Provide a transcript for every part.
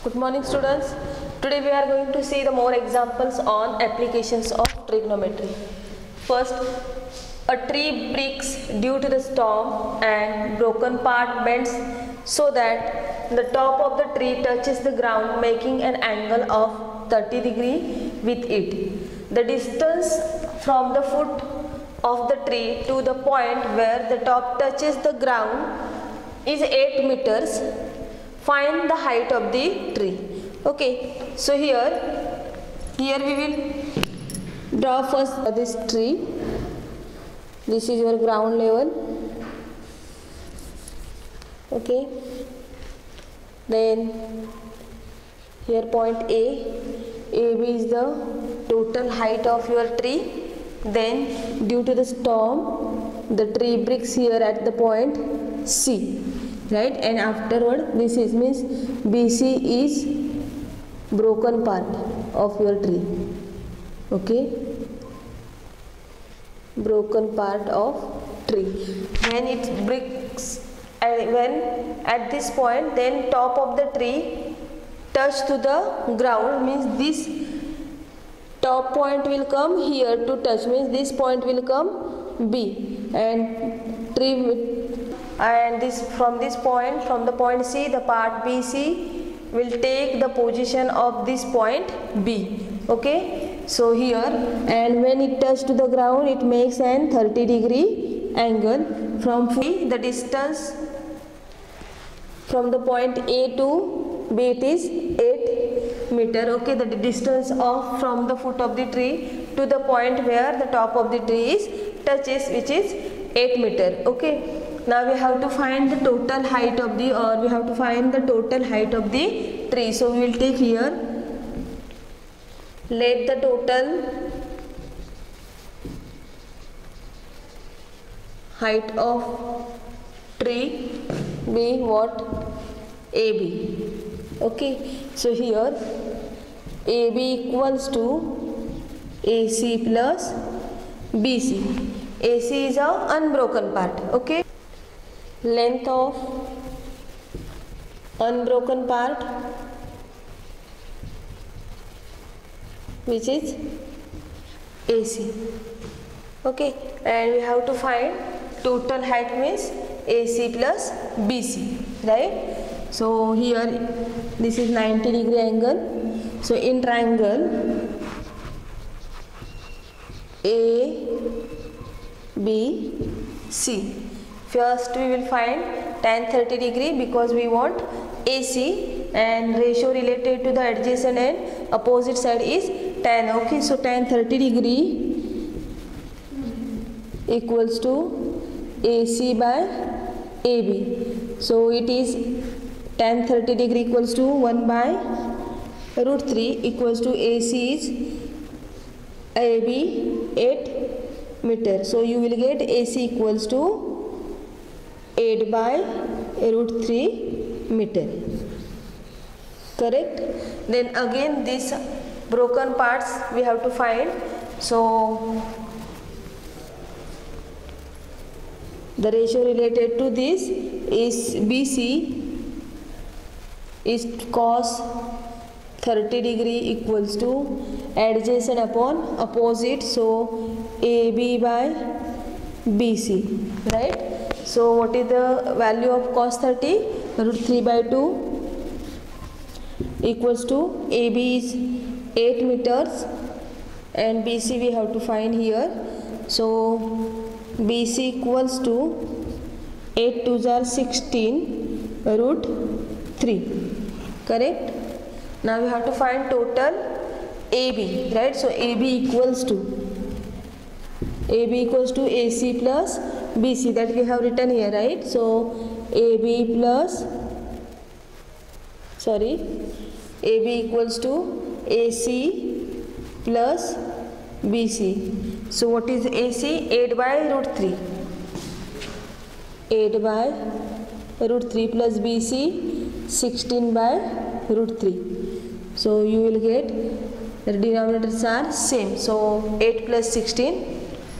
Good morning students. Today we are going to see the more examples on applications of trigonometry. First, a tree breaks due to the storm and broken part bends so that the top of the tree touches the ground, making an angle of 30 degree with it. The distance from the foot of the tree to the point where the top touches the ground is 8 meters. Find the height of the tree. Okay, so here we will draw first this tree. This is your ground level. Okay, then here point AB is the total height of your tree. Then due to the storm, the tree breaks here at the point C. Right, and afterward this is means BC is broken part of your tree. Okay, broken part of tree. When it breaks, when at this point, then top of the tree touch to the ground, means this top point will come here to touch, means this point will come B, and tree and this from this point, from the point C, the part BC will take the position of this point B. Okay, so here, and when it touches to the ground, it makes an 30 degree angle. From the distance from the point A to B, it is 8 meter. Okay, the distance of from the foot of the tree to the point where the top of the tree is touches, which is 8 meter. Okay, now we have to find the total height of the, or we have to find the total height of the tree. So we will take here, let the total height of tree be what? AB. Okay, so here AB equals to AC plus BC. AC is a unbroken part. Okay, length of unbroken part, which is AC. Okay, and we have to find total height, means AC plus BC, right? So here this is 90 degree angle. So in triangle ABC, first we will find tan 30 degree because we want AC, and ratio related to the adjacent and opposite side is tan. Okay, so tan 30 degree equals to AC by AB. So it is tan 30 degree equals to 1 by root 3 equals to AC is AB 8 meter. So you will get AC equals to 8 by root 3 meter. Correct? Then again these broken parts we have to find. So the ratio related to this is BC is cos 30 degree equals to adjacent upon opposite, so AB by BC, right? So what is the value of cos 30? Root 3 by 2 equals to AB is 8 meters and BC we have to find here. So BC equals to 8 2s are 16 root 3. Correct? Now we have to find total AB, right? So AB equals to AC plus BC, that we have written here, right? So AB equals to AC plus BC. So what is AC? 8 by root 3. 8 by root 3 plus BC 16 by root 3. So you will get the denominators are same. So 8 plus 16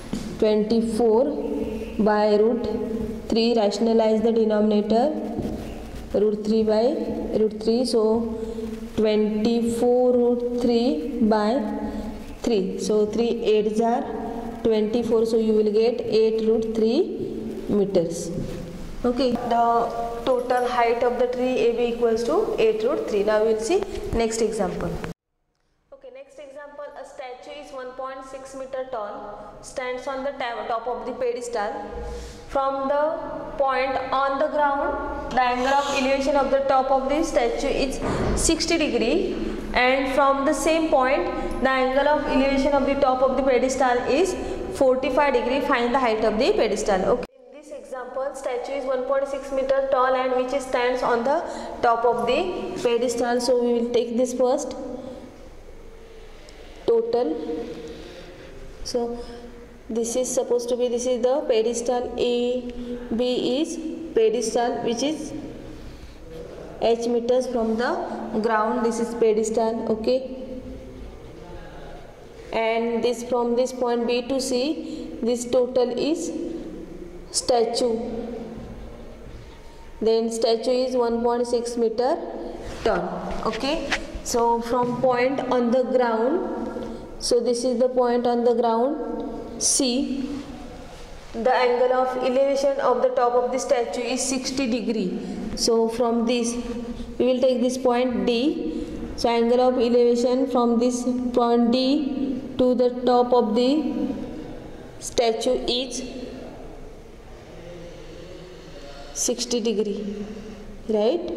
24 by root 3, rationalize the denominator, root 3 by root 3, so 24 root 3 by 3. So 3 8s are 24. So you will get 8 root 3 meters. Okay. The total height of the tree AB equals to 8 root 3. Now we will see next example. Okay. Next example. A statue is 1.6 meter tall. Stands on the top of the pedestal. From the point on the ground, the angle of elevation of the top of the statue is 60 degree, and from the same point, the angle of elevation of the top of the pedestal is 45 degree. Find the height of the pedestal. Okay. In this example, statue is 1.6 meter tall and which stands on the top of the pedestal. So we will take this first. Total. So this is supposed to be, this is the pedestal. A, B is pedestal which is h meters from the ground. This is pedestal. Okay. And this, from this point B to C, this total is statue. Then statue is 1.6 meter tall. Okay. So from point on the ground, so this is the point on the ground C, the angle of elevation of the top of the statue is 60 degree. So from this we will take this point D. So angle of elevation from this point D to the top of the statue is 60 degree, right?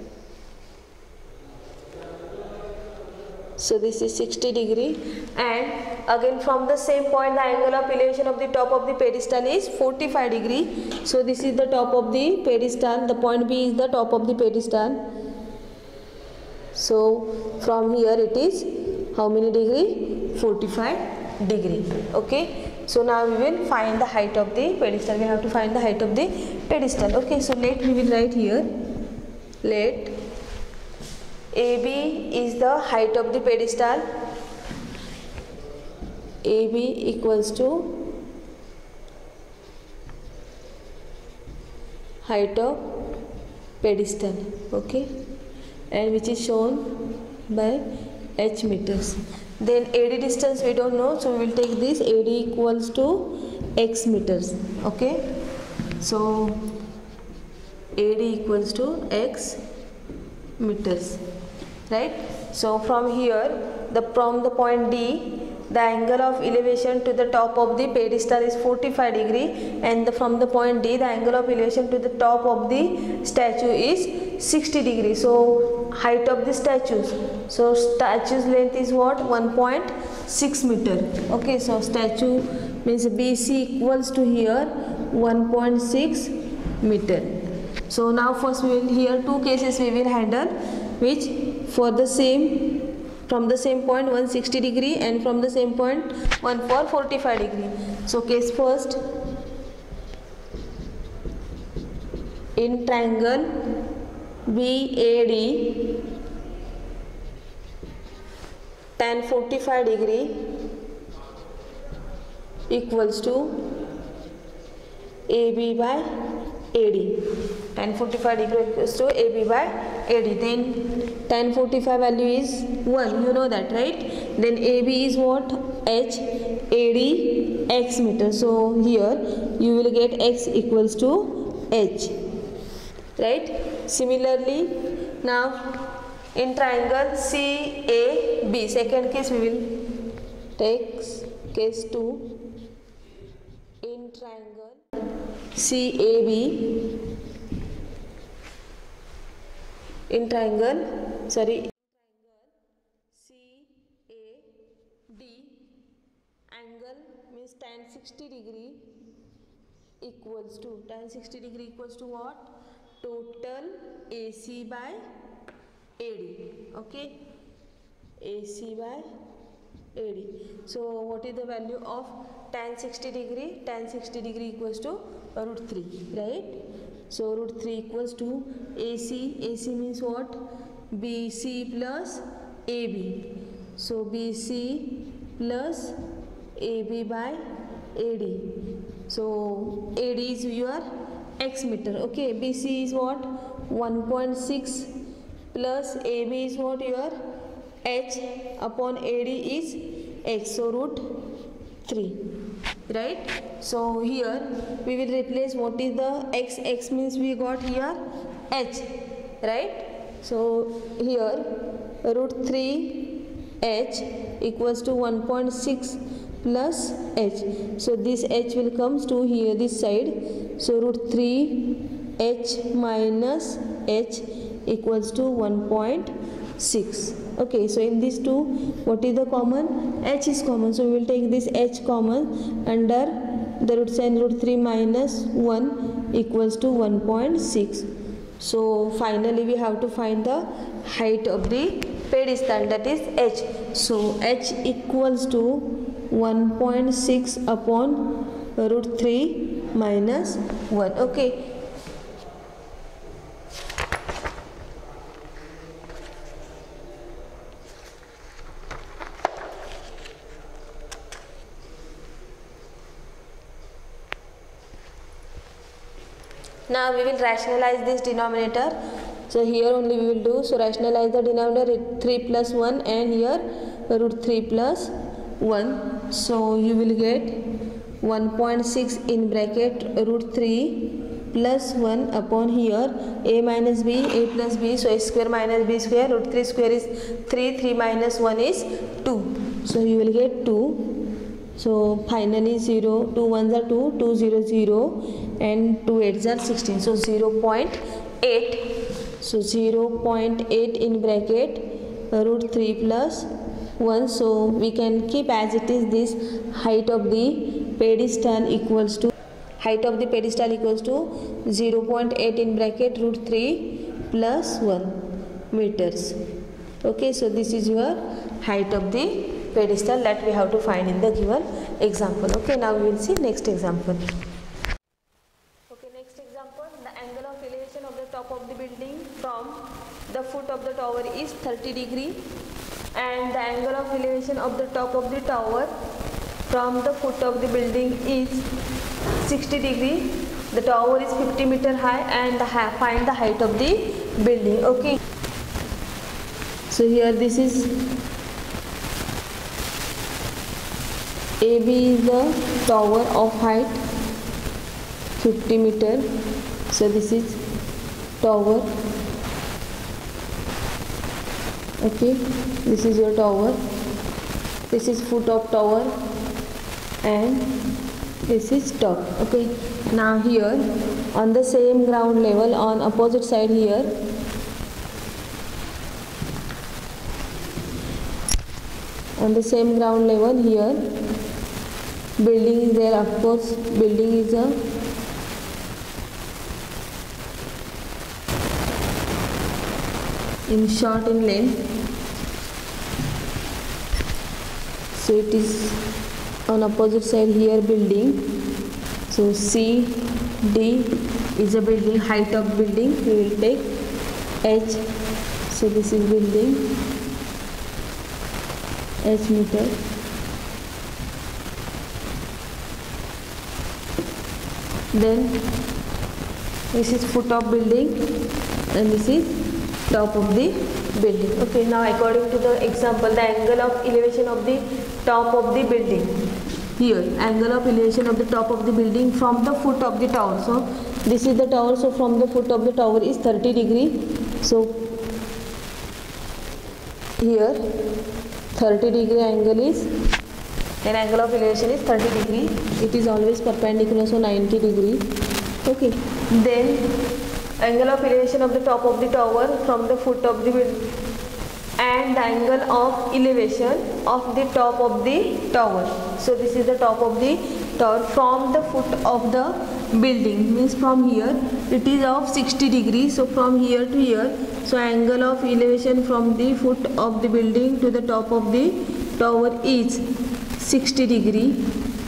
So this is 60 degree, and again from the same point the angle of elevation of the top of the pedestal is 45 degree. So this is the top of the pedestal, the point B is the top of the pedestal. So from here it is how many degree? 45 degree. Okay. So now we will find the height of the pedestal. We have to find the height of the pedestal. Okay. So we will write here, let AB is the height of the pedestal. AB equals to height of pedestal. Okay. And which is shown by h meters. Then AD distance we don't know, so we will take this AD equals to x meters. Okay. So AD equals to x meters. Right. So from here, from the point D, the angle of elevation to the top of the pedestal is 45 degree, and from the point D, the angle of elevation to the top of the statue is 60 degree. So height of the statues. So statue's length is what? 1.6 meter. Okay. So statue means BC equals to here 1.6 meter. So now first we will, here two cases we will handle, which for the same, from the same point 160 degree and from the same point one for 45 degree. So case first, in triangle BAD, tan 45 degree equals to AB by AD. Tan 45 degree equals to AB by AD. Then tan 45 value is 1. You know that, right? Then AB is what? H. AD x meter. So here you will get x equals to h. Right? Similarly, now in triangle CAB, second case we will take case 2. In triangle CAB, in triangle, sorry, CAD, angle means tan 60 degree equals to, tan 60 degree equals to what? Total AC by AD. Okay, AC by AD. So what is the value of tan 60 degree? Tan 60 degree equals to root 3, right? So root 3 equals to AC. AC means what? BC plus AB. So BC plus AB by AD. So AD is your x meter. Okay, BC is what? 1.6 plus AB is what? Your h upon AD is x, so root 3, right? So here we will replace what is the x means we got here h, right? So here root 3 h equals to 1.6 plus h, so this h will comes to here this side, so root 3 h minus h equals to 1.6. Okay, so in these two what is the common? H is common, so we will take this h common under the root sign. Root 3 minus 1 equals to 1.6. so finally we have to find the height of the pedestal, that is h. So h equals to 1.6 upon root 3 minus 1. Okay, now we will rationalize this denominator. So here only we will do, so rationalize the denominator, 3 plus 1 and here root 3 plus 1. So you will get 1.6 in bracket root 3 plus 1 upon here a minus b, a plus b, so a square minus b square, root 3 square is 3, 3 minus 1 is 2. So you will get 2. So finally 0, 2 1s are 2, 2 0 0 and 2 8s are 16. So 0.8. So 0.8 in bracket root 3 plus 1. So we can keep as it is this height of the pedestal equals to 0.8 in bracket root 3 plus 1 meters. Okay, so this is your height of the pedestal that we have to find in the given example. Okay, now we will see next example. Okay, next example, the angle of elevation of the top of the building from the foot of the tower is 30 degree and the angle of elevation of the top of the tower from the foot of the building is 60 degree. The tower is 50 meter high and find the height of the building. Okay, so here this is AB is the tower of height 50 meter. So this is tower. Okay, this is your tower. This is foot of tower and this is top. Okay, now here on the same ground level on opposite side here, on the same ground level here building is there. Of course building is a in short in length, so it is on opposite side here building. So C D is a building, height of building we will take H. So this is building H meter. Then this is foot of building and this is top of the building. Okay, now according to the example, the angle of elevation of the top of the building. Here angle of elevation of the top of the building from the foot of the tower. So this is the tower, so from the foot of the tower is 30 degree. So here 30 degree angle is, then angle of elevation is 30 degree. It is always perpendicular, so 90 degree. Okay, then angle of elevation of the top of the tower from the foot of the building and the angle of elevation of the top of the tower. So this is the top of the tower from the foot of the building, means from here it is of 60 degrees. So from here to here, so angle of elevation from the foot of the building to the top of the tower is 60 degree.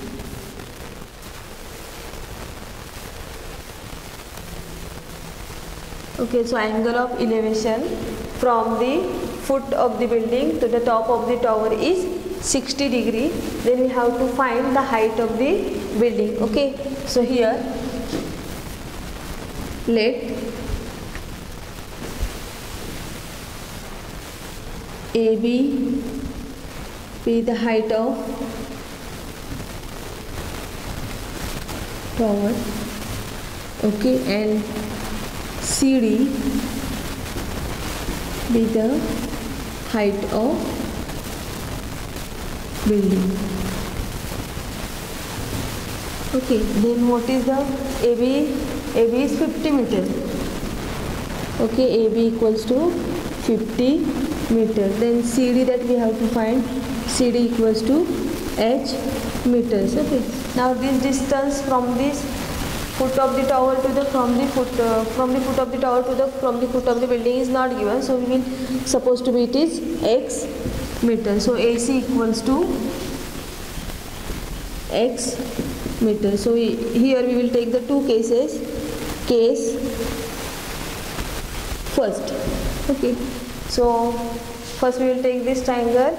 Okay, so angle of elevation from the foot of the building to the top of the tower is 60 degree. Then we have to find the height of the building. Okay, so here let AB be the height of tower, okay, and CD be the height of building. Okay, then what is the AB? AB is 50 meters. Okay, AB equals to 50 meters. Then CD that we have to find, CD equals to H meters. Okay, now this distance from this foot of the tower to the from the foot of the tower to the from the foot of the building is not given, so we will suppose to be it is X meters. So AC equals to X meters. So here we will take the two cases. Case first. Okay, so first we will take this triangle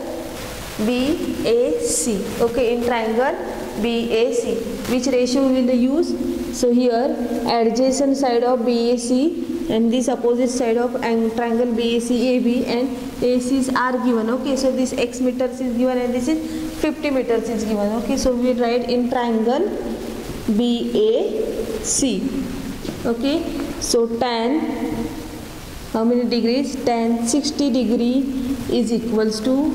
BAC. Okay, in triangle BAC, which ratio we will use? So here adjacent side of BAC and this opposite side of triangle BAC AB and ACs are given. Okay, so this X meters is given and this is 50 meters is given. Okay, so we will write in triangle BAC. Okay, so tan, how many degrees? Tan 60 degree is equals to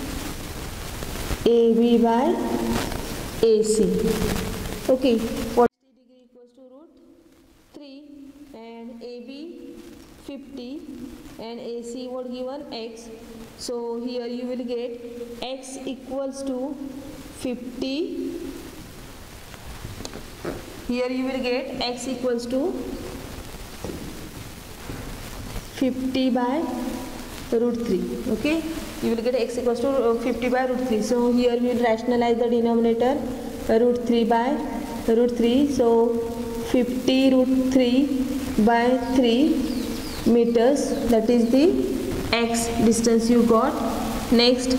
AB by AC. Okay, 40 degree equals to root 3 and AB 50 and AC what given? X. So here you will get X equals to 50. Here you will get X equals to 50 by root 3. Okay, you will get X equals to 50 by root 3. So here we will rationalize the denominator, root 3 by root 3. So 50 root 3 by 3 meters, that is the X distance you got. Next,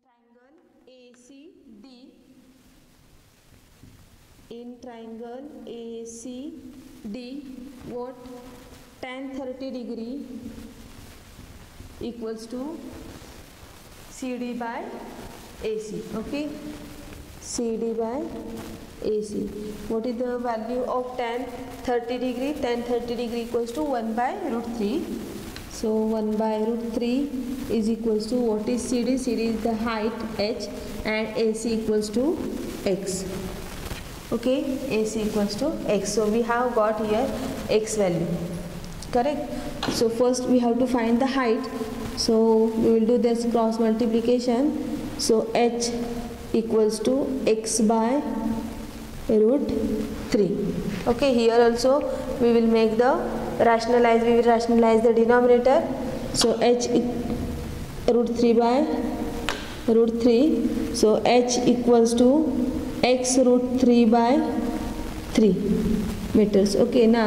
in triangle ACD, what? Tan 30 degree equals to CD by AC. Okay, CD by AC. What is the value of tan 30 degree? Tan 30 degree equals to 1 by root 3. So 1 by root 3 is equals to, what is CD? CD is the height H and AC equals to X. Okay, AC equals to X. So we have got here X value. Correct. So first we have to find the height. So we will do this cross multiplication. So H equals to X by root 3. Okay, here also we will make the rationalize. We will rationalize the denominator. So H root 3 by root 3. So H equals to X root 3 by 3 meters. Okay, now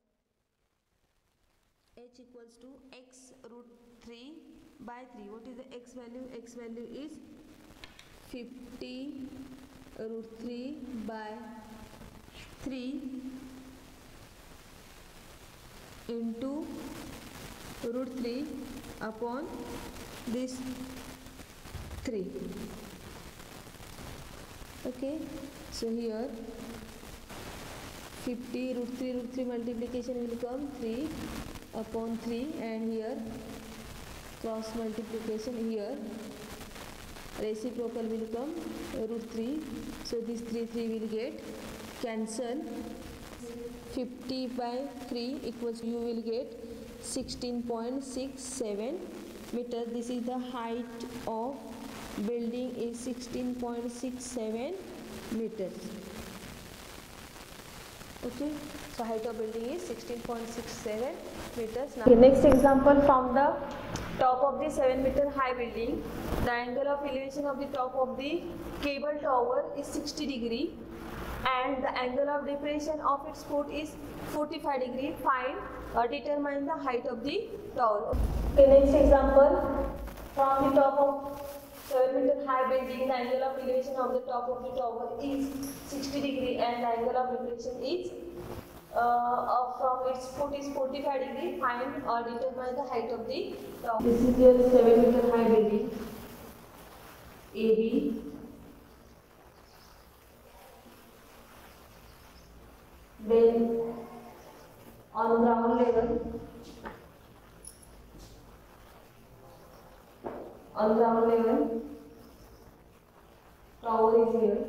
H equals to X root 3 by 3. What is the X value? X value is 50 root 3 by 3 into root 3 upon this 3. Okay, so here 50 root 3 multiplication will come 3 upon 3 and here cross multiplication, here reciprocal will come root 3. So this 3 will get cancel. 50 by 3 equals, you will get 16.67 meters. This is the height of building is 16.67 meters. Okay, so height of building is 16.67 meters. Now, next example, from the top of the 7 meter high building, the angle of elevation of the top of the cable tower is 60 degree and the angle of depression of its foot is 45 degree. Find or determine the height of the tower. Okay, next example, from the top of 7 meter high building, the angle of elevation of the top of the tower is 60 degree and the angle of depression is from its foot is 45 degree. Find or determine the height of the tower. This is your 7-meter high building AB. Then on ground level, tower is here.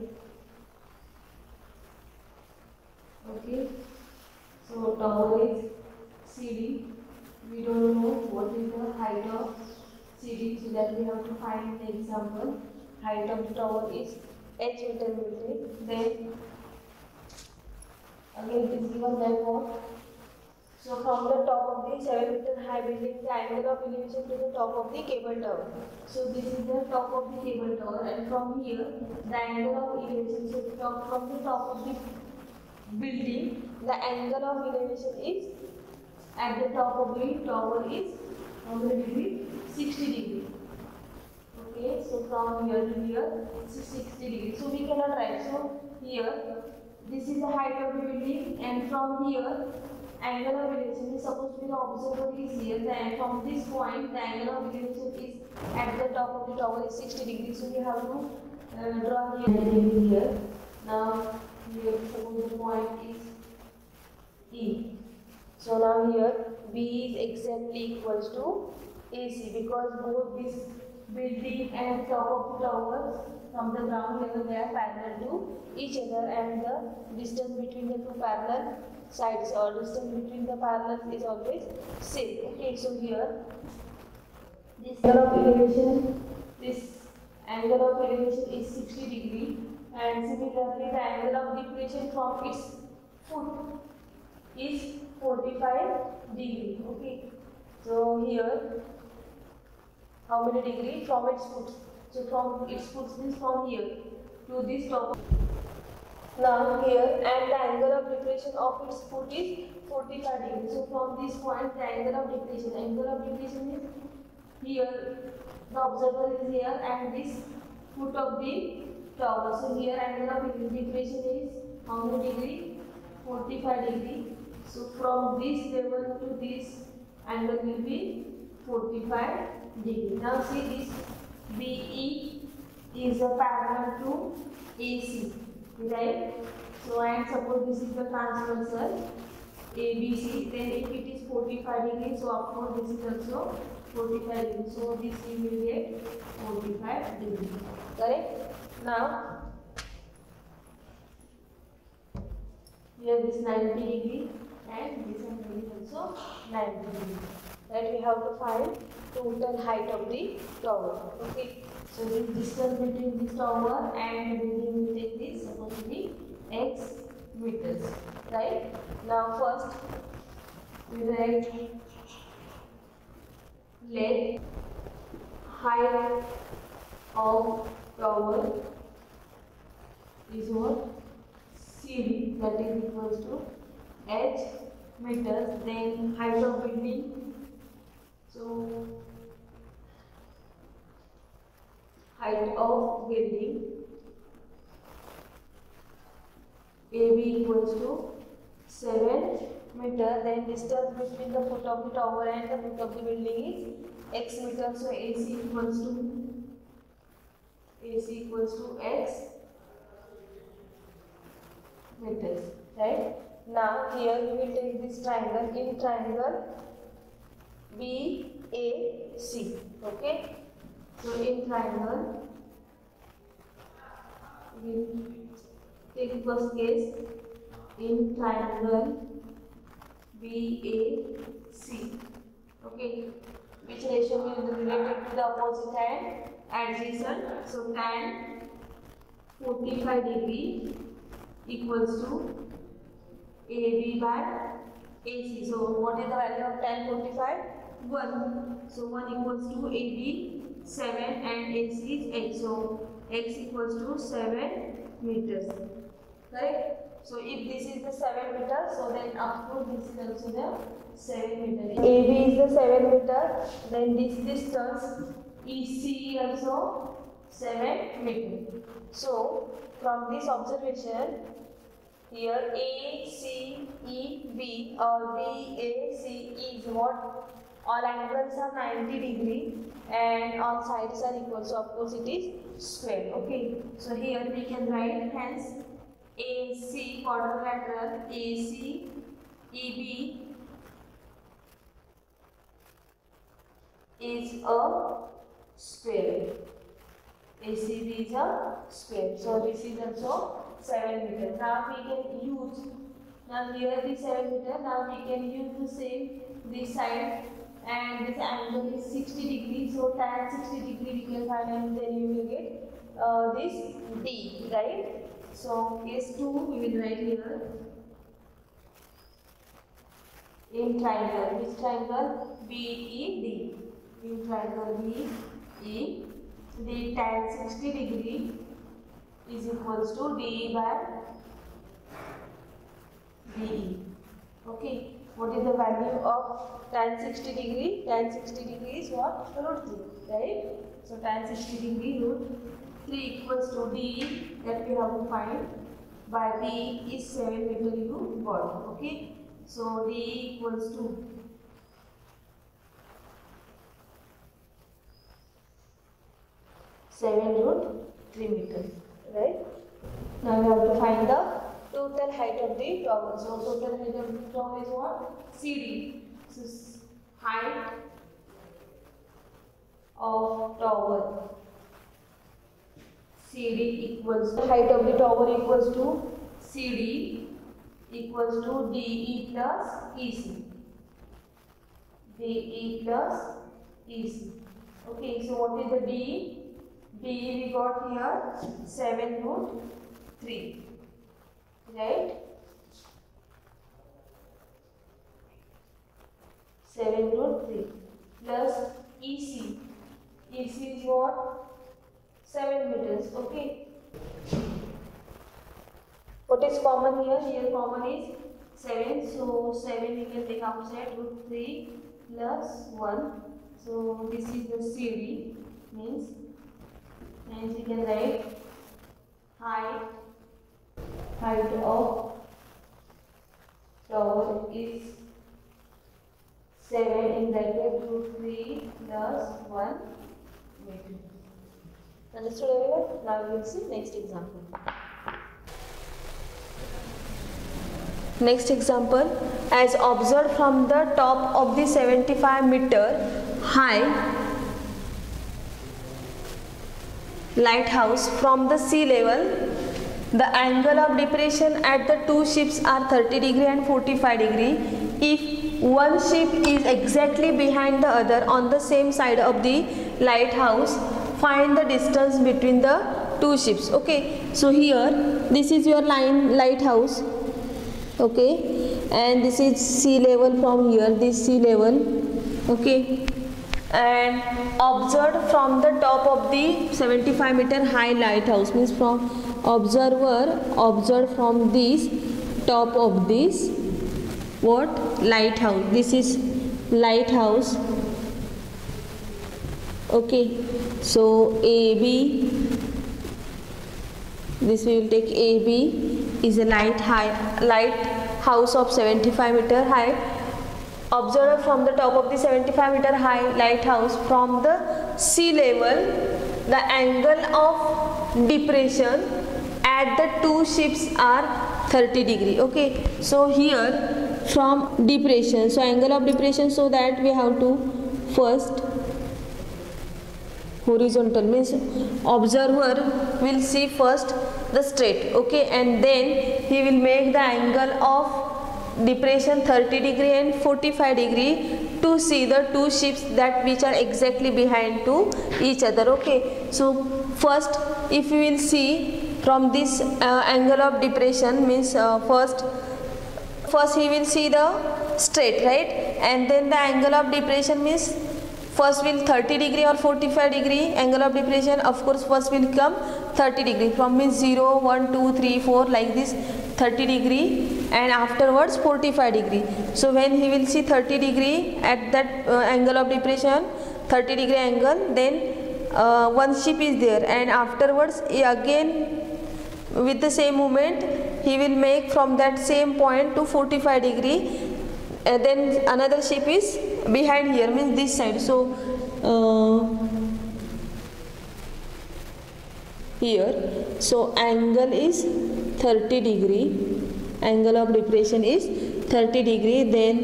Okay, so tower is CD. We don't know what is the height of CD, so that we have to find the example. Height of the tower is h meter building. Then again it is given by what? So from the top of the 7-meter high building, the angle of elevation to the top of the cable tower. So this is the top of the cable tower, and from here the angle of elevation. So from the top of the building, the angle of elevation is at the top of the tower is how many degree? 60 degree. Okay, so from here to here it's 60 degree. So we cannot write. So here this is the height of the building, and from here angle of elevation is supposed to be the observer is here. Then from this point the angle of elevation is at the top of the tower is 60 degrees. So we have to draw here. Now here suppose the point is E. So now here B is exactly equals to AC, because both this building and top of the tower from the ground level they are parallel to each other, and the distance between the two parallel sides or distance between the parallels is always same. Okay, so here this angle of elevation is 60 degree, and similarly the angle of depression from its foot is 45 degree. Okay, so here how many degree from its foot? So from its foot means from here to this top. Now here, and the angle of depression of its foot is 45 degrees. So from this point the angle of depression is here, the observer is here, and this foot of the tower. So here angle of depression is how many degree? 45 degree. So from this level to this angle will be 45 degree. Now see, this BE is a parallel to AC, right? So and suppose this is the transversal ABC, then if it is 45 degrees, so of course this is also 45 degrees. So this we will get 45 degrees. Correct? Now here this 90 degree and this angle is also 90 degree. That we have to find total height of the tower. Okay, so the distance between this tower and the building will take this supposed to be x meters. Right? Now first we write let height of tower is what? CD, that is equals to h meters. Then height of building. So height of building AB equals to 7 meter. Then distance between the foot of the tower and the foot of the building is x meter. So AC equals to x meters. Right? Now here we will take this triangle. In triangle BAC. Okay, so in triangle we will take first case. In triangle BAC, okay, which ratio will be related to the opposite and adjacent. So tan 45 degree equals to AB by AC. So what is the value of tan 45? 1. So 1 equals to AB 7 and AC is 8. So x equals to 7 meters. Correct? So if this is the 7 meter, so then of course this is also the 7 meter. AB is the 7 meter, then this distance EC also 7 meter. So from this observation Here A, C, E, B or B, A, C, E is what? All angles are 90 degree and all sides are equal. So of course it is square. Okay. So here we can write hence AC quadrilateral AC EB is a square. ACB is a square. So this is also 7 meters. Now we can use, now here the 7 meter, now we can use the same this side and this angle is 60 degrees. So tan 60 degree we can find and then you will get this D, right? So case 2 we will write here in triangle. Which triangle? BED. In triangle BED. The tan 60 degree is equals to DE by DE. Okay. What is the value of tan 60 degree? Tan 60 degree is what? Root 3. Right? So tan 60 degree root 3 equals to DE that we have to find. By DE is 7 meter you got. Okay. So DE equals to 7√3 meters, right? Now we have to find the total height of the tower. So total height of the tower is what? CD. So height of tower CD equals to height of the tower equals to CD equals to DE plus EC. DE plus EC. Okay, so what is the DE? DE we got here 7√3, right? 7√3 plus EC. EC is what? 7 meters. Okay. What is common here? Here common is 7. So 7 we can take outside √3 plus 1. So this is the CD means. And we can write height of tower is 7 in bracket √3 plus 1 meter. Understood everyone? Now we will see next example. Next example, as observed from the top of the 75 meter high lighthouse from the sea level, the angle of depression at the two ships are 30 degree and 45 degree. If one ship is exactly behind the other on the same side of the lighthouse, find the distance between the two ships. Okay, so here this is your lighthouse. Okay, and this is sea level from here, this sea level. Okay, and observed from the top of the 75 meter high lighthouse means from observer observed from this top of this what lighthouse. This is lighthouse. Okay, so AB, this we will take AB is a lighthouse of 75 meter height. Observed from the top of the 75 meter high lighthouse from the sea level, the angle of depression at the two ships are 30 degree. Okay, so here from depression, so angle of depression, so that we have to first horizontal means observer will see first the straight. Okay, and then he will make the angle of depression 30 degree and 45 degree to see the two ships that which are exactly behind to each other. Okay, so first if you will see from this angle of depression means first he will see the straight, right? And then the angle of depression means first will 30 degree or 45 degree angle of depression. Of course first will come 30 degree from means 0 1 2 3 4 like this 30 degree and afterwards 45 degree. So when he will see 30 degree at that angle of depression 30 degree angle, then one ship is there and afterwards again with the same movement he will make from that same point to 45 degree. Then another ship is behind here, means this side. So here, so angle is 30 degree, angle of depression is 30 degree. Then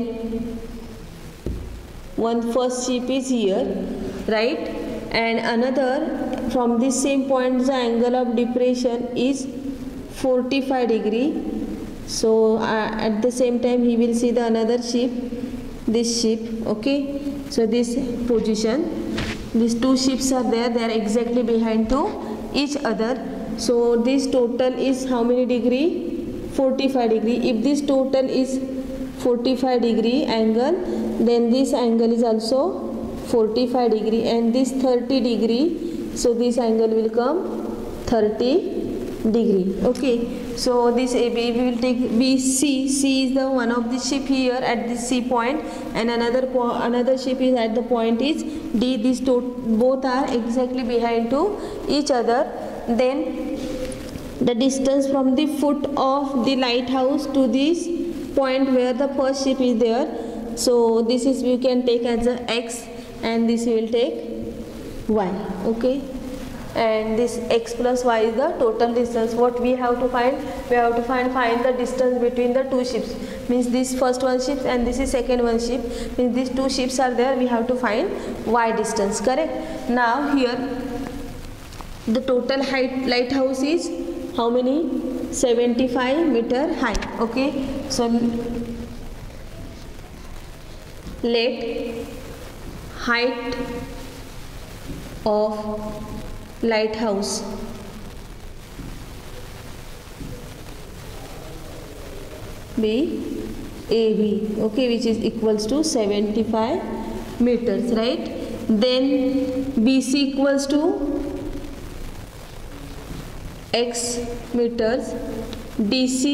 one first ship is here, right, and another from this same point the angle of depression is 45 degree. So at the same time he will see the another ship, this ship. Okay, so this position, these two ships are there, they are exactly behind to each other. So this total is how many degree? 45 degree. If this total is 45 degree angle, then this angle is also 45 degree, and this 30 degree, so this angle will come 30 degree. Okay, so this AB, we will take BC. C is the one of the ship here at this C point, and another ship is at the point is D. These both are exactly behind to each other. Then the distance from the foot of the lighthouse to this point where the first ship is there, so this is we can take as a X, and this we will take Y. Okay, and this X plus Y is the total distance. What we have to find? We have to find the distance between the two ships, means this first one ship and this is second one ship, means these two ships are there, we have to find Y distance, correct? Now here the total height lighthouse is how many? 75 meter high. Okay, so let height of lighthouse be AB, okay, which is equals to 75 meters, right? Then BC equals to X meters, DC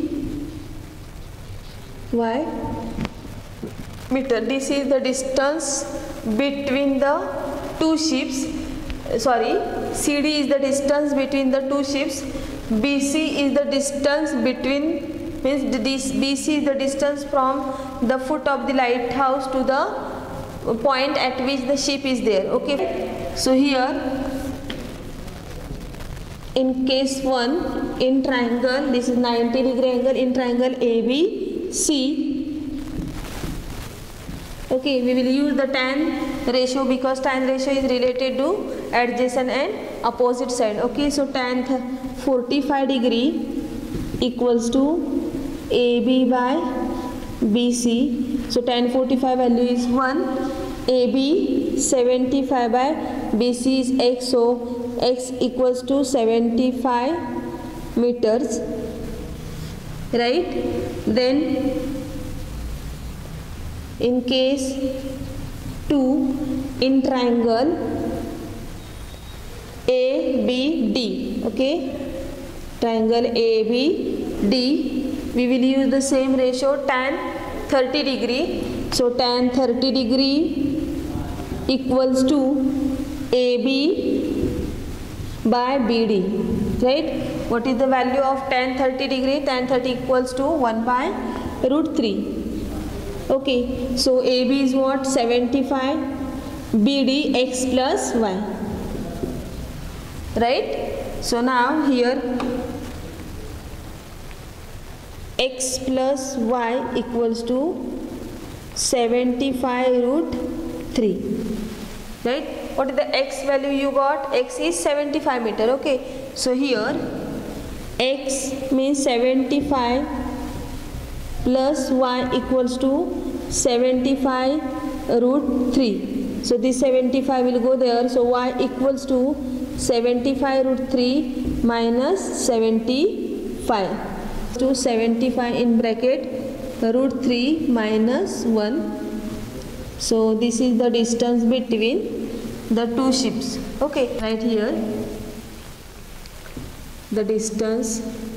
Y meter. DC is the distance between the two ships, CD is the distance between the two ships, BC is the distance between, means this BC is the distance from the foot of the lighthouse to the point at which the ship is there. Okay, so here in case 1, in triangle, this is 90 degree angle in triangle ABC. Okay, we will use the tan ratio because tan ratio is related to adjacent and opposite side. Okay, so tan 45 degree equals to AB by BC. So tan 45 value is 1, AB 75 by BC is X, so X equals to 75 meters, right? Then in case 2, in triangle ABD, okay, triangle ABD, we will use the same ratio, tan 30 degree. So tan 30 degree equals to AB by BD, right? What is the value of tan 30 degree? Tan 30 equals to 1 by root 3. Okay, so AB is what? 75, BD X plus Y, right? So now here X plus Y equals to 75 root 3, right? What is the X value you got? X is 75 meter. Okay, so here X means 75 plus Y equals to 75 root 3. So this 75 will go there. So Y equals to 75 root 3 minus 75 to 75 in bracket root 3 minus 1. So this is the distance between the two ships. Okay, right here the distance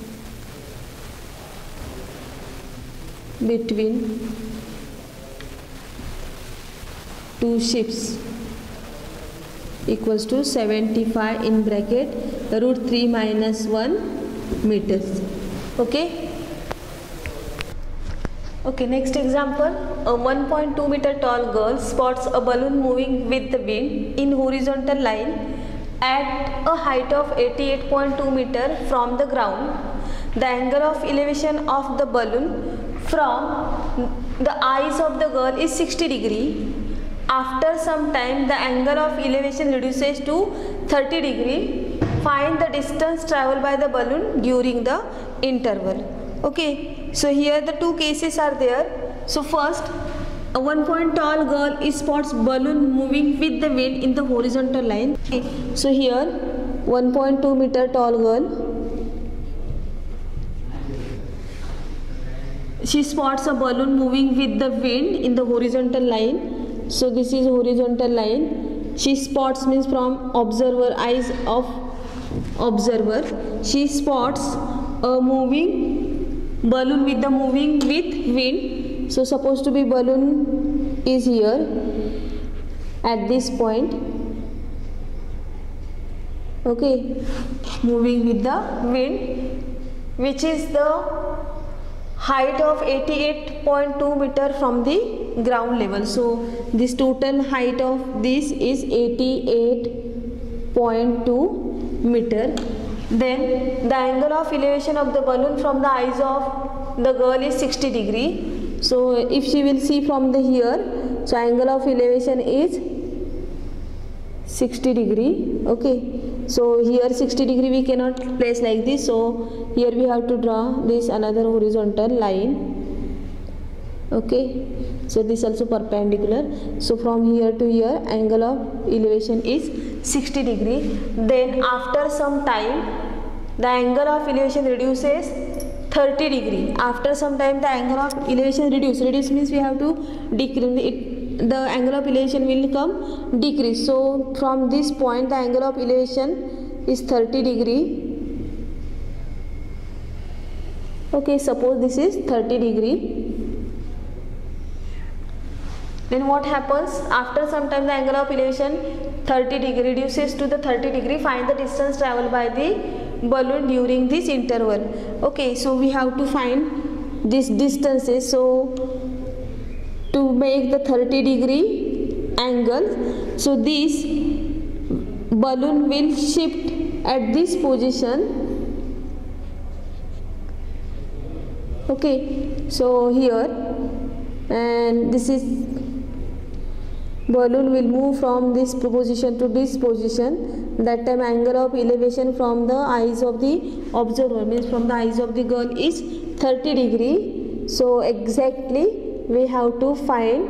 between two ships equals to 75 in bracket root 3 minus 1 meters. Okay. Okay, next example. A 1.2 meter tall girl spots a balloon moving with the wind in horizontal line at a height of 88.2 meter from the ground. The angle of elevation of the balloon from the eyes of the girl is 60 degree. After some time, the angle of elevation reduces to 30 degree. Find the distance traveled by the balloon during the interval. Okay, so here the two cases are there. So first, a 1 point tall girl spots balloon moving with the wind in the horizontal line. Okay, so here 1.2 meter tall girl, she spots a balloon moving with the wind in the horizontal line. So this is horizontal line. She spots means from observer, eyes of observer. She spots a moving balloon with the moving with wind. So suppose to be balloon is here at this point. Okay, moving with the wind, which is the height of 88.2 meter from the ground level. So this total height of this is 88.2 meter. Then the angle of elevation of the balloon from the eyes of the girl is 60 degree. So if she will see from the here, so angle of elevation is 60 degree. Okay, so here 60 degree we cannot place like this, so here we have to draw this another horizontal line. Okay, so this also perpendicular. So from here to here angle of elevation is 60 degree. Then after some time the angle of elevation reduces 30 degree. After some time the angle of elevation reduce means we have to decrease it. The angle of elevation will come decrease. So from this point the angle of elevation is 30 degree. Okay, suppose this is 30 degree. Then what happens? After some time the angle of elevation 30 degree reduces to the 30 degree. Find the distance traveled by the balloon during this interval. Okay, so we have to find these distances. So to make the 30 degree angle, so this balloon will shift at this position. Okay, so here, and this is balloon will move from this position to this position. That time angle of elevation from the eyes of the observer, means from the eyes of the girl, is 30 degree. So exactly we have to find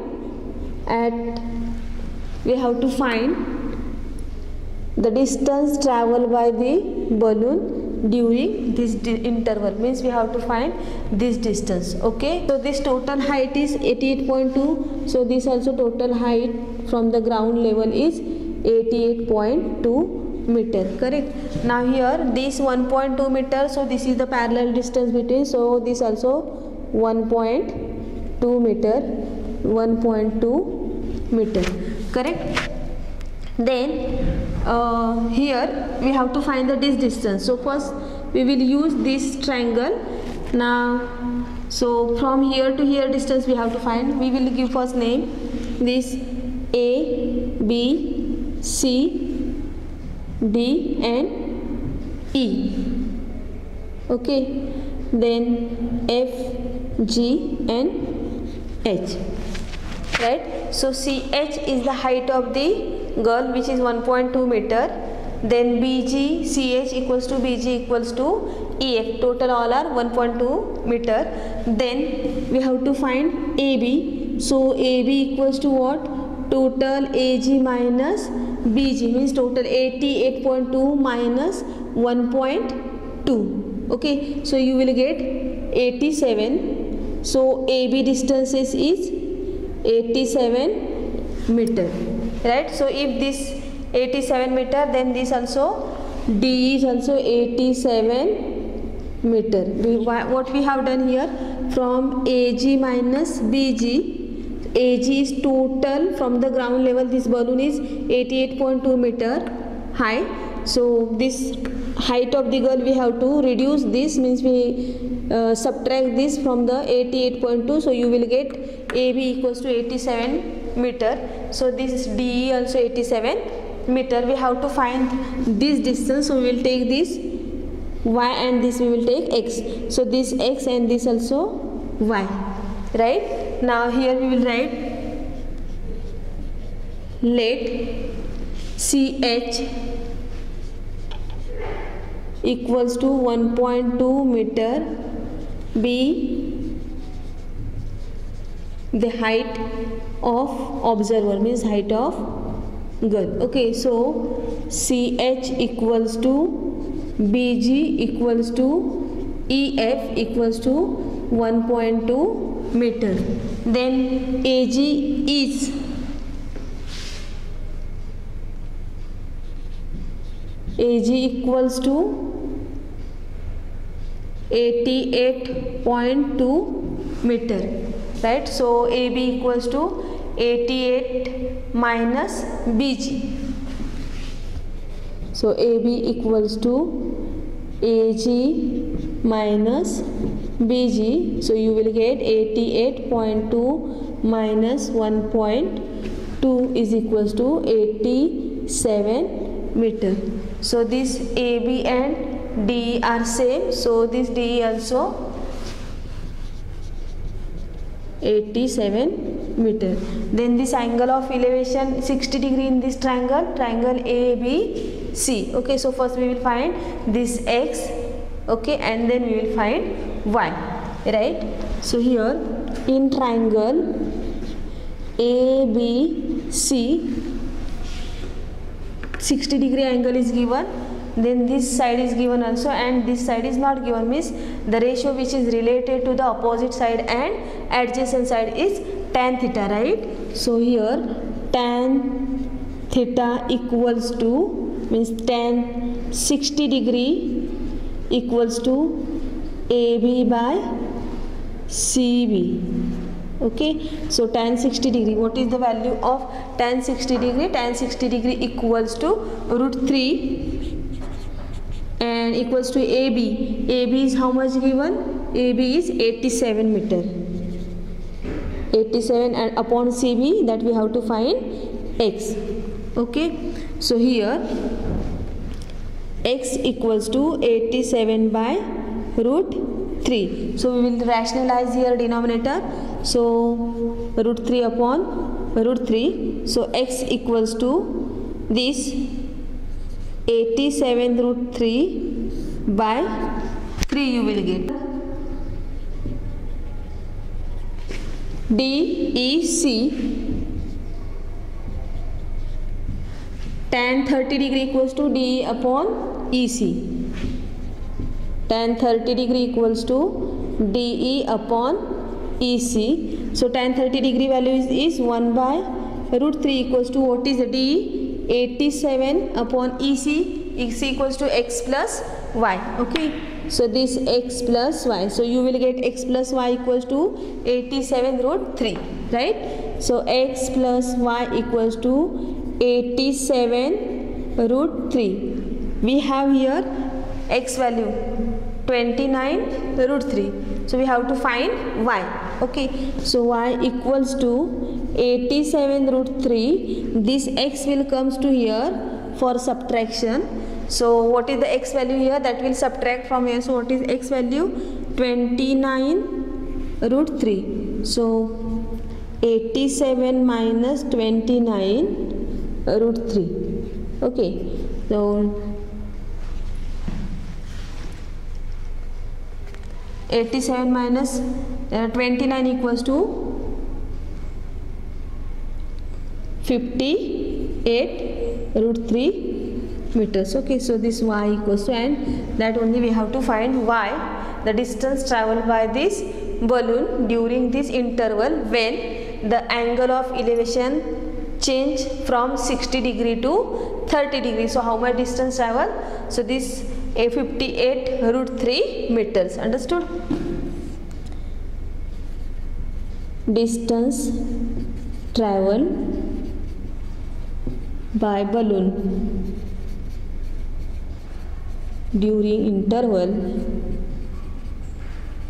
the distance traveled by the balloon during this interval, means we have to find this distance. Okay, so this total height is 88.2. so this also total height from the ground level is 88.2 meter. Correct. Now here this 1.2 meter, so this is the parallel distance between, so this also 1.2 meter. Correct. Then here we have to find this distance. So first we will use this triangle. Now so from here to here distance we have to find. We will give first name this A, B, C, D and E. Okay, then F, G and H. Right, so CH is the height of the girl, which is 1.2 meter. Then BG, CH equals to BG equals to EF. Total all are 1.2 meter. Then we have to find AB. So AB equals to what? Total AG minus BG, means total 88.2 minus 1.2. Okay, so you will get 87. So AB distances is 87 meter. Right, so if this 87 meter, then this also D is also 87 meter. What we have done here, from AG minus BG, AG is total from the ground level, this balloon is 88.2 meter high. So this height of the girl we have to reduce, this means we subtract this from the 88.2, so you will get AB equals to 87 meter. So this is DE also 87 meter. We have to find this distance, so we will take this y and this we will take x. So this x and this also y, right? Now here we will write, let CH equals to 1.2 meter be the height of observer, means height of girl. Okay, so CH equals to BG equals to EF equals to 1.2 meter. Then AG is equals to 88.2 meter, right? So AB equals to 88 minus BG. So AB equals to AG minus BG. So you will get 88.2 minus 1.2 is equals to 87 meter. So this AB and DE are same. So this DE also 87 meter. Then this angle of elevation 60 degree in this triangle ABC. Okay, so first we will find this x, okay, and then we will find y, right? So here in triangle ABC 60 degree angle is given, then this side is given also and this side is not given, means the ratio which is related to the opposite side and adjacent side is tan theta, right? So here tan theta equals to, means tan 60 degree equals to AB by CB. Okay, so tan 60 degree, what is the value of tan 60 degree? Tan 60 degree equals to √3 and equals to AB. AB is how much given? AB is 87 meter. 87 and upon CB, that we have to find x. Okay, so here x equals to 87 by √3. So we will rationalize here denominator. So √3 upon √3. So x equals to this 87 √3 by 3 you will get. DEC tan 30 degree equals to DE upon EC. Tan 30 degree equals to DE upon EC. So tan 30 degree value is 1 by √3 equals to, what is the DE? 87 upon EC is equals to x plus y. Okay, so this x plus y, so you will get x plus y equals to 87 √3, right? So x plus y equals to 87 √3. We have here x value 29 √3, so we have to find y. Okay, so y equals to 87 √3. This x will comes to here for subtraction. So what is the x value here? That will subtract from here. So what is x value? 29 √3. So 87 minus 29 √3. Okay, so 87 minus 29 equals to 58 √3 meters. Okay, so this y equals to, and that only we have to find y, the distance traveled by this balloon during this interval when the angle of elevation change from 60 degree to 30 degree. So how much distance travel? So this 58 √3 meters. Understood? Distance travel by balloon during interval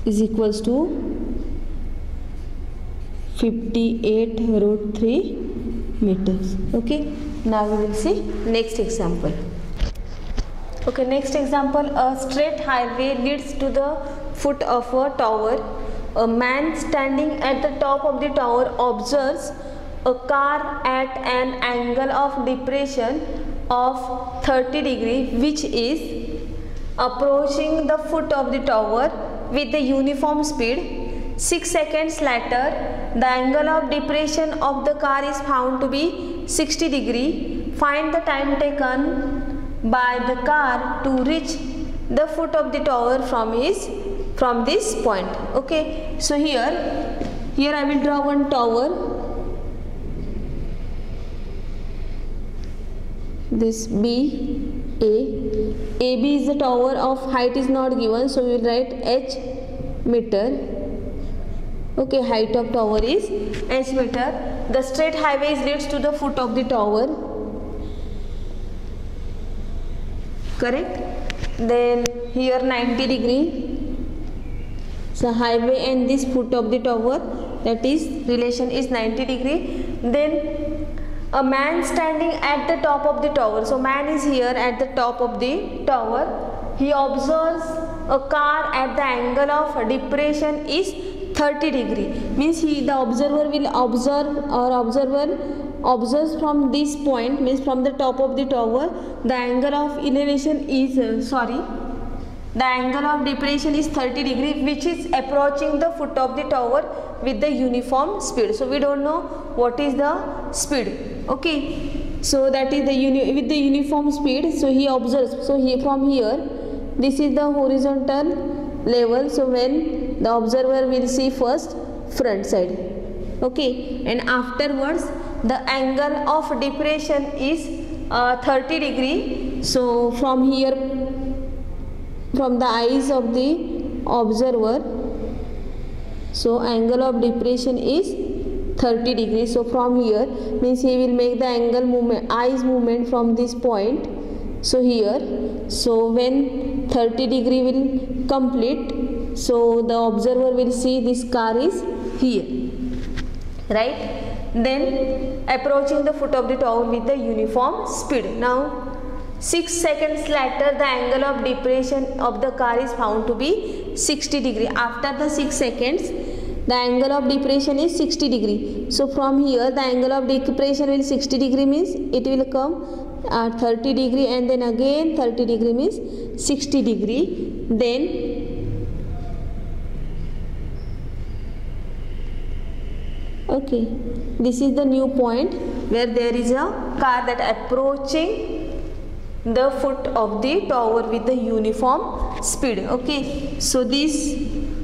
is equals to 58√3 meters. Okay, now we will see next example. Okay, next example, a straight highway leads to the foot of a tower. A man standing at the top of the tower observes a car at an angle of depression of 30 degrees which is approaching the foot of the tower with the uniform speed. 6 seconds later, the angle of depression of the car is found to be 60 degrees. Find the time taken by the car to reach the foot of the tower from this point. Okay, so here I will draw one tower. This AB is the tower of height is not given, so we will write h meter. Okay, height of tower is h meter. The straight highway leads to the foot of the tower. Correct. Then here 90 degree. So highway and this foot of the tower, that is relation is 90 degree. Then a man standing at the top of the tower. So man is here at the top of the tower. He observes a car at the angle of depression is 30 degree. Means the observer will observe, or observer observes from this point, means from the top of the tower, the angle of elevation is the angle of depression is 30 degree, which is approaching the foot of the tower with the uniform speed. So we don't know what is the speed. Okay, so that is with the uniform speed. So he observes. So from here, this is the horizontal level. So when the observer will see first front side. Okay, and afterwards the angle of depression is 30 degree. So from here, from the eyes of the observer, so angle of depression is 30 degrees. So from here means he will make the angle movement, eyes movement from this point. So here, so when 30 degree will complete, so the observer will see this car is here, right? Then approaching the foot of the tower with the uniform speed. Now 6 seconds later, the angle of depression of the car is found to be 60 degree. After the 6 seconds, the angle of depression is 60 degree. So from here, the angle of depression will 60 degree means it will come at 30 degree, and then again 30 degree means 60 degree. Then okay, this is the new point where there is a car that approaching the foot of the tower with the uniform speed. Okay, so this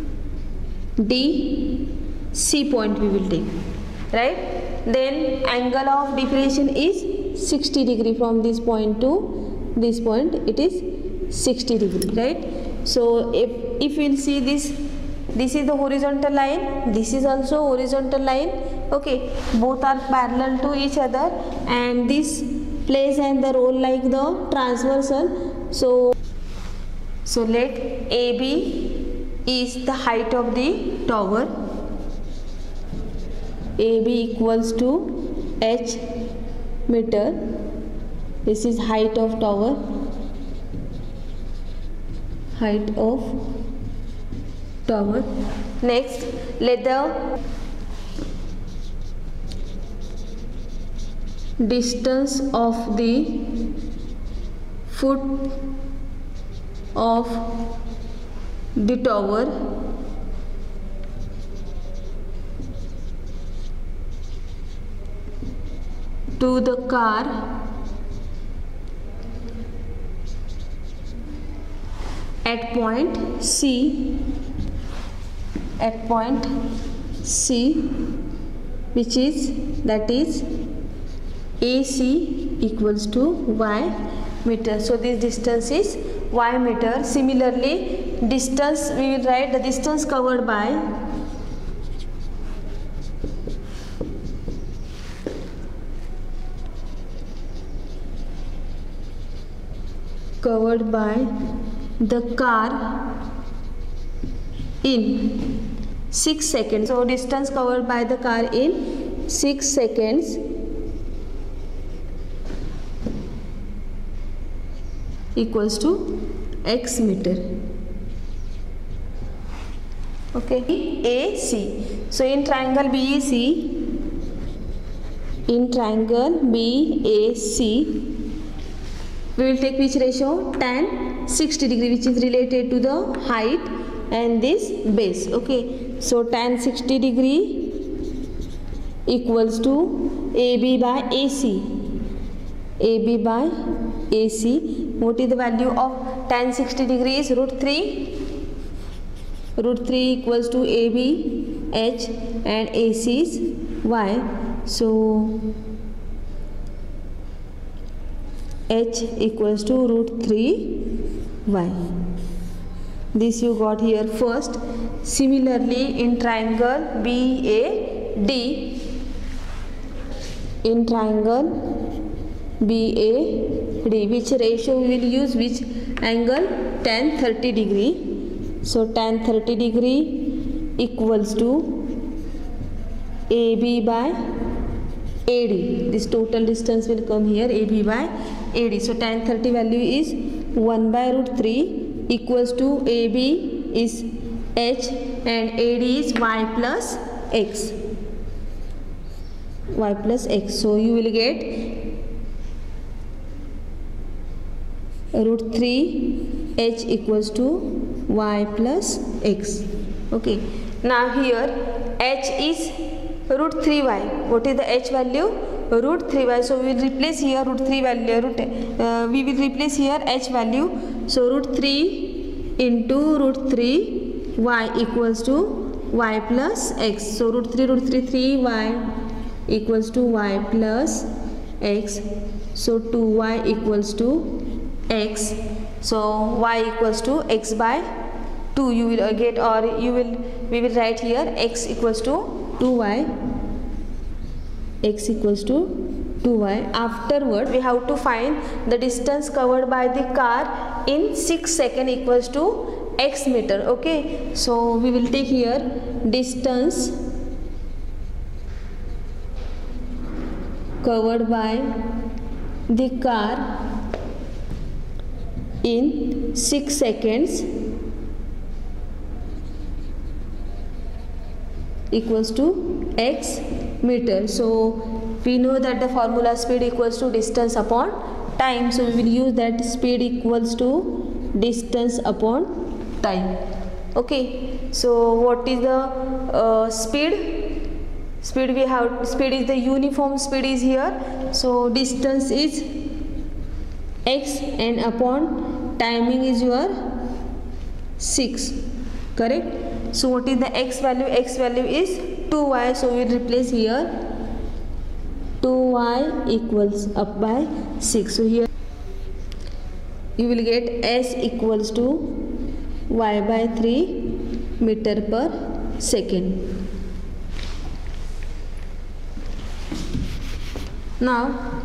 D, C point we will take, right? Then angle of depression is 60 degree. From this point to this point, it is 60 degree, right? So if you will see this is the horizontal line, this is also horizontal line. Okay, both are parallel to each other, and this plays and the role like the transversal. So let AB is the height of the tower. AB equals to h meter. This is height of tower. Height of tower. Next, let the distance of the foot of the tower to the car at point C, which is, that is AC equals to y meter. So this distance is y meter. Similarly, distance we will write the distance covered by the car in 6 seconds. So distance covered by the car in 6 seconds equals to x meter. Okay, BAC. So in triangle BAC, we will take which ratio? Tan 60 degree, which is related to the height and this base. Okay, so tan 60 degree equals to AB by AC. AB by AC. What is the value of tan 60 degree? Is √3. √3 equals to AB H and AC is Y. So H equals to √3Y. This you got here first. Similarly, in triangle BAD, which ratio we will use? Which angle? Tan 30 degree. So tan 30 degree equals to AB by AD. This total distance will come here, AB by AD. So tan 30 value is 1 by √3 equals to AB is H and AD is Y plus X. Y plus X. So you will get √3 H equals to Y plus X. Okay. Now here H is √3Y. What is the H value? √3Y. So we will replace here √3 value. We will replace here H value. So √3 into √3 Y equals to Y plus X. So √3 3Y equals to Y plus X. So 2Y equals to X. So Y equals to X by 2 you will get, or we will write here X equals to 2Y. X equals to 2Y. Afterward we have to find the distance covered by the car in 6 seconds equals to X meter. Okay, so we will take here distance covered by the car in 6 seconds equals to X meter. So we know that the formula speed equals to distance upon time. So we will use that speed equals to distance upon time. Okay. So what is the speed? Speed we have, speed is the uniform speed is here. So distance is X and upon timing is your 6. Correct? So what is the X value? X value is 2Y. So we will replace here 2Y equals up by 6. So here you will get S equals to Y by 3 meter per second. Now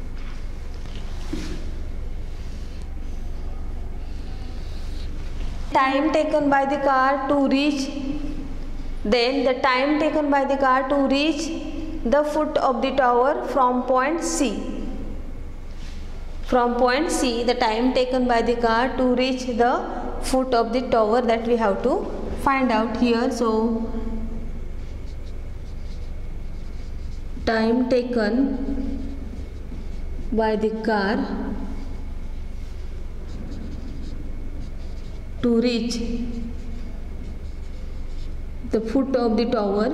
time taken by the car to reach, then the time taken by the car to reach the foot of the tower from point C. From point C, the time taken by the car to reach the foot of the tower, that we have to find out here. So time taken by the car to reach the foot of the tower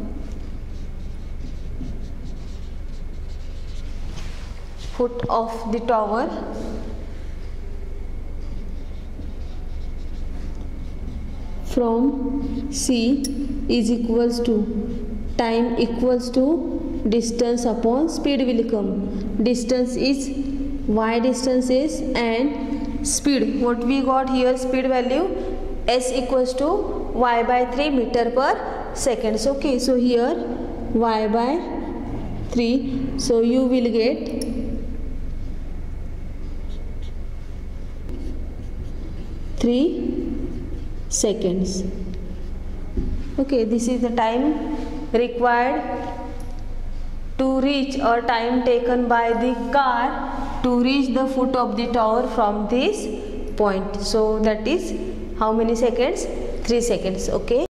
from C is equals to time equals to distance upon speed will come. Distance is y distance is, and speed what we got here, speed value S equals to y by 3 meter per second. So, okay, so here y by 3, so you will get 3 seconds. Okay, this is the time required to reach, or time taken by the car to reach the foot of the tower from this point. So that is how many seconds? 3 seconds. Okay.